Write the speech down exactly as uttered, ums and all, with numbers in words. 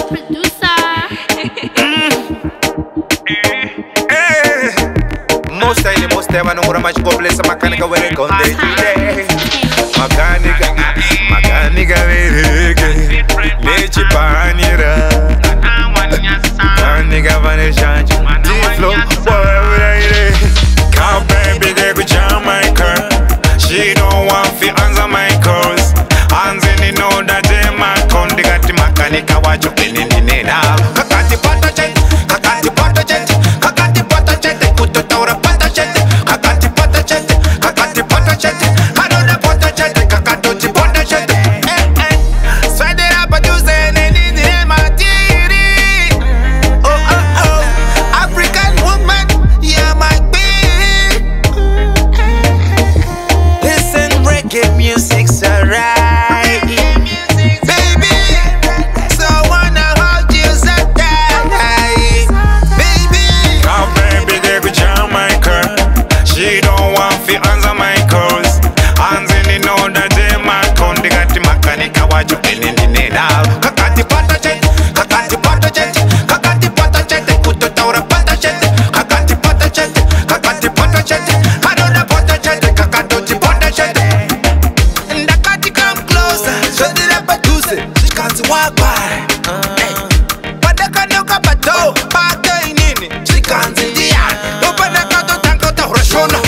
producer. Most time, most time, I know how much God bless a mechanic when it comes day today. Mechanic, mechanic, Lechi Panira, Mechanic, Vanessa, Tflow, whatever. Cow baby, they go jam my car. She don't want to answer my calls. Hands in the know that they my con. They got the mechanic, I watch you in the now. Kakati pata jet, kakati pata jet, kakati pata jet. They put the tower pata jet, kakati pata jet, kakati pata jet. I know the pata jet, kakati pata jet. Eh eh, swear they are producing any name of theory. Oh oh oh, African woman, yeah my baby. Listen, reggae music's alright. She don't want to answer my calls. Hands in the know that they my con. They got the mechanic, I watch you in the now. Kakati pata jet, kakati pata jet, kakati pata jet. They put the tower pata jet, kakati pata jet, kakati pata jet. I don't know pata jet, kakati pata jet. And the kakati come closer, so they never do it. She can't walk by. But they can't look up at all. Back in it, she can't see the eye. No, but they can't. No.